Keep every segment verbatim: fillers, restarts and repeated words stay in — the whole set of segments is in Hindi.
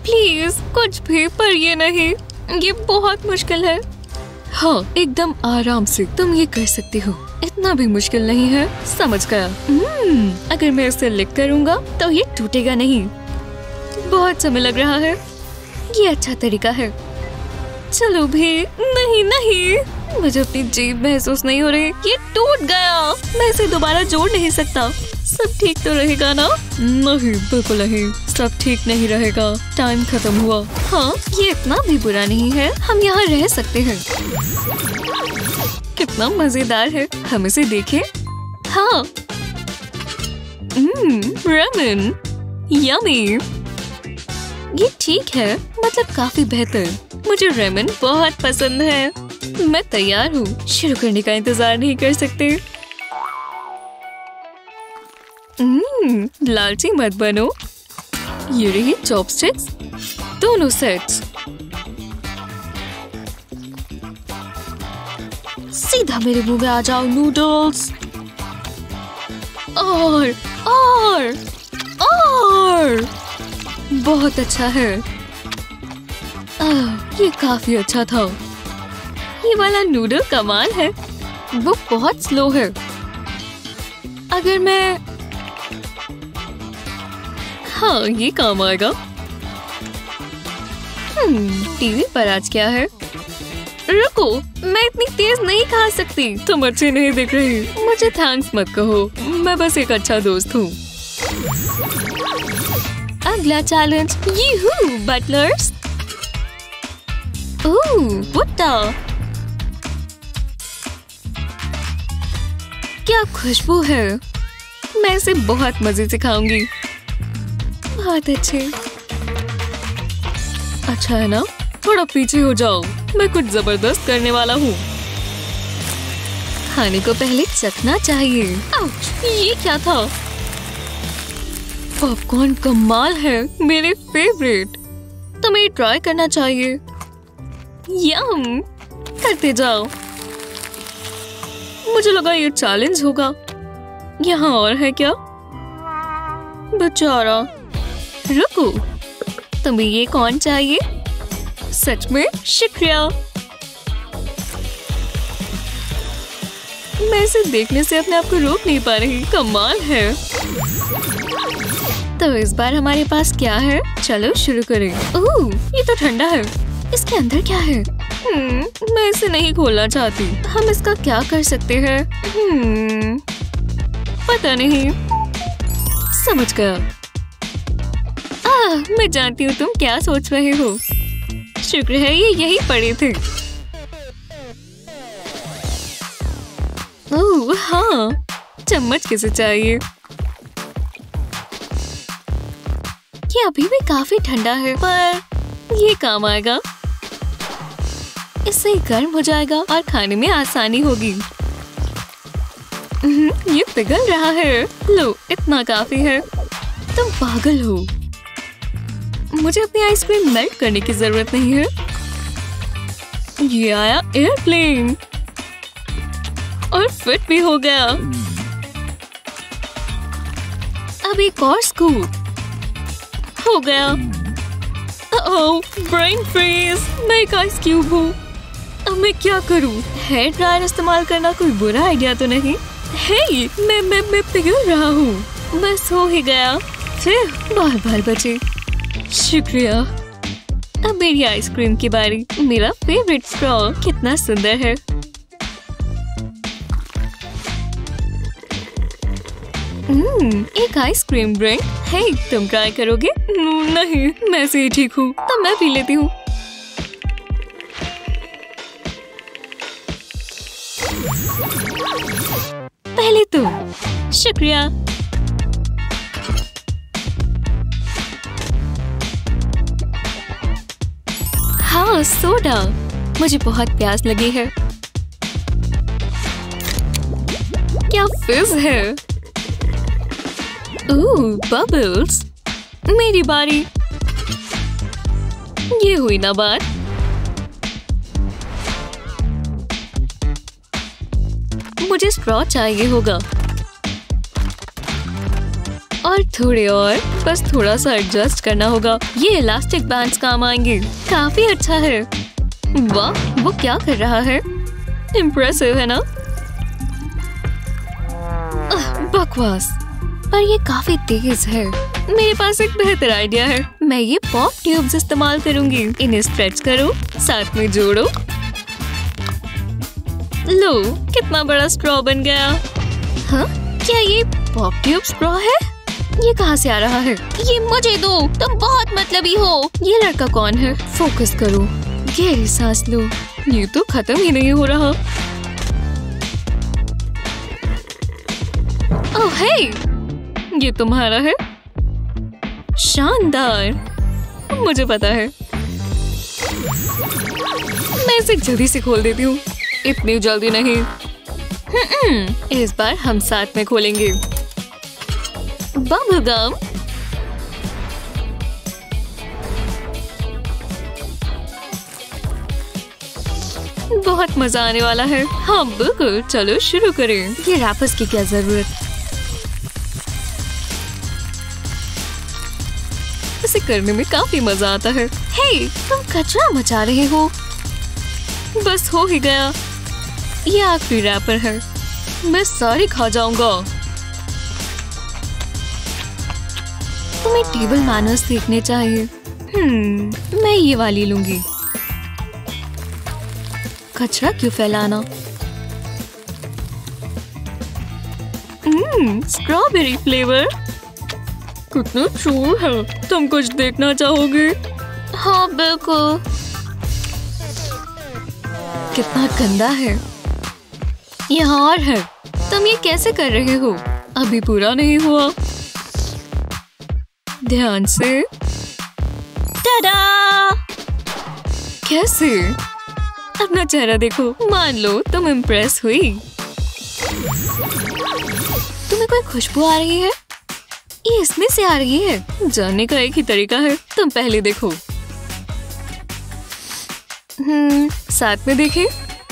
प्लीज कुछ भी, पर ये नहीं, ये बहुत मुश्किल है। हाँ, एकदम आराम से तुम ये कर सकती हो, इतना भी मुश्किल नहीं है। समझ गया। hmm, अगर मैं इसे लिख करूँगा तो ये टूटेगा नहीं। बहुत समय लग रहा है, ये अच्छा तरीका है। चलो भी। नहीं नहीं, मुझे अपनी जीभ महसूस नहीं हो रही, ये टूट गया। मैं इसे दोबारा जोड़ नहीं सकता। सब ठीक तो रहेगा ना? नहीं, बिल्कुल नहीं, सब ठीक नहीं रहेगा। टाइम खत्म हुआ। हाँ, ये इतना भी बुरा नहीं है, हम यहाँ रह सकते हैं। कितना मजेदार है, हम इसे देखें। हाँ, रेमन, यम्मी। ये ठीक है, मतलब काफी बेहतर। मुझे रेमन बहुत पसंद है। मैं तैयार हूँ, शुरू करने का इंतजार नहीं कर सकते। हम्म, लालची मत बनो। ये रही चॉपस्टिक्स, दोनों सेट्स। सीधा मेरे मुंह में आ जाओ नूडल्स। और और और बहुत अच्छा है। आह, ये काफी अच्छा था। ये वाला नूडल कमाल है, वो बहुत स्लो है। अगर मैं हाँ, ये काम आएगा। हम्म, टीवी पर आज क्या है? रुको, मैं इतनी तेज नहीं खा सकती। तुम अच्छी नहीं दिख रही। मुझे थैंक्स मत कहो, मैं बस एक अच्छा दोस्त हूँ। अगला चैलेंज, यू बटलर्स। ओह, भुट्टा। क्या खुशबू है। मैं इसे बहुत मजे से खाऊंगी। बहुत अच्छे। अच्छा है ना? थोड़ा पीछे हो जाओ, मैं कुछ जबरदस्त करने वाला हूँ। खाने को पहले चखना चाहिए। आउच, ये क्या था? पॉपकॉर्न कमाल है, मेरे फेवरेट। तुम्हें ट्राई करना चाहिए। यम, करते जाओ। मुझे लगा ये चैलेंज होगा। यहाँ और है क्या? बेचारा। रुको, तुम्हें ये कौन चाहिए? सच में शुक्रिया। मैं इसे देखने से अपने आप को रोक नहीं पा रही। कमाल है। तो इस बार हमारे पास क्या है? चलो शुरू करें। ओह, ये तो ठंडा है। इसके अंदर क्या है? हम्म, मैं इसे नहीं खोलना चाहती। हम इसका क्या कर सकते हैं? हम्म, पता नहीं। समझ गया। आह, मैं जानती हूँ तुम क्या सोच रहे हो। शुक्र है ये यही पड़े थे। ओह हाँ, चम्मच किसे चाहिए? ये अभी भी काफी ठंडा है, पर ये काम आएगा। इससे गर्म हो जाएगा और खाने में आसानी होगी। ये पिघल रहा है। लो, इतना काफी है। तुम पागल हो। मुझे अपनी आइसक्रीम मेल्ट करने की जरूरत नहीं है। ये आया एयरप्लेन और फिट भी हो गया। अब एक और स्कूप हो गया। Oh, brain freeze. मैं एक आइस क्यूब हूँ। अब मैं क्या करूँ? हेयर ड्रायर इस्तेमाल करना कोई बुरा आइडिया तो नहीं? हे, मैं मैं मैं पिघल रहा हूँ। बस हो ही गया। फिर बार बार बचे। शुक्रिया। अब मेरी आइसक्रीम की बारी। मेरा फेवरेट स्ट्रॉ कितना सुंदर है। हम्म, एक आइसक्रीम ड्रिंक। हे, तुम ट्राई करोगे? नहीं, मैं से ही ठीक हूँ। तो मैं पी लेती हूँ। पहले तुम। शुक्रिया। हाँ, सोडा। मुझे बहुत प्यास लगी है। क्या फिज है? Oh, bubbles. मेरी बारी। ये हुई ना बात। मुझे स्ट्रॉ चाहिए होगा। और थोड़े और, बस थोड़ा सा एडजस्ट करना होगा। ये इलास्टिक बैंड्स काम आएंगे। काफी अच्छा है। वाह, वो क्या कर रहा है? इम्प्रेसिव है ना? बकवास, पर ये काफी तेज है। मेरे पास एक बेहतर आइडिया है। मैं ये पॉप ट्यूब्स इस्तेमाल करूंगी। इन्हें स्ट्रेच करो, साथ में जोड़ो। लो, कितना बड़ा स्ट्रॉ बन गया। हाँ, क्या ये पॉप ट्यूब स्ट्रॉ है? ये कहाँ से आ रहा है? ये मुझे दो, तुम बहुत मतलबी हो। ये लड़का कौन है? फोकस करो, गहरी सांस लो। ये तो खत्म ही नहीं हो रहा। ओह हे, ये तुम्हारा है? शानदार, मुझे पता है। मैं इसे जल्दी से खोल देती हूँ। इतनी जल्दी नहीं। इस बार हम साथ में खोलेंगे। Bubble gum. बहुत मजा आने वाला है। हाँ बिल्कुल, चलो शुरू करें। ये रैपर्स की क्या जरूरत? इसे करने में काफी मजा आता है। हे, तुम कचरा मचा रहे हो। बस हो ही गया। ये आखिरी रैपर है। मैं सारी खा जाऊंगा। तुम्हें टेबल मैनर्स सीखने चाहिए। हम्म, मैं ये वाली लूंगी। कचरा क्यों फैलाना? Hmm, strawberry flavour. कितना चूर है। तुम कुछ देखना चाहोगे? हाँ बिल्कुल। कितना गंदा है। यहाँ और है। तुम ये कैसे कर रहे हो? अभी पूरा नहीं हुआ। ध्यान से। टाडा! कैसे? अपना चेहरा देखो। मान लो तुम इम्प्रेस हुई। तुम्हें कोई खुशबू आ रही है? ये इसमें से आ रही है। जानने का एक ही तरीका है। तुम पहले देखो। हम्म, साथ में देखें।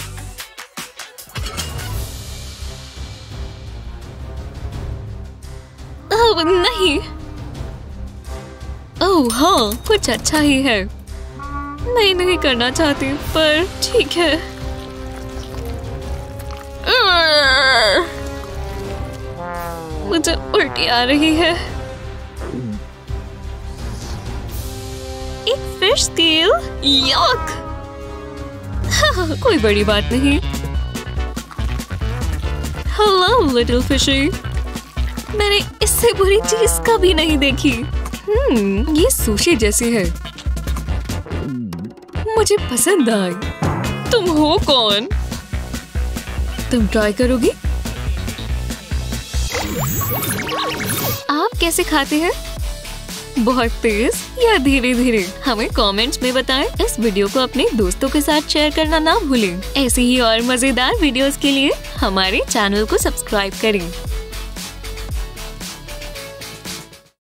ओह नहीं। ओह हाँ, कुछ अच्छा ही है। मैं नहीं करना चाहती, पर ठीक है। मुझे उल्टी आ रही है। एक फिश स्केल? यक! कोई बड़ी बात नहीं। Hello little fishy. मैंने इससे बुरी चीज कभी नहीं देखी। हम्म, ये सुशी जैसी है। मुझे पसंद आई। तुम हो कौन? तुम ट्राई करोगी? आप कैसे खाते हैं? बहुत तेज या धीरे धीरे? हमें कमेंट्स में बताएं। इस वीडियो को अपने दोस्तों के साथ शेयर करना ना भूलें। ऐसी ही और मजेदार वीडियोस के लिए हमारे चैनल को सब्सक्राइब करें।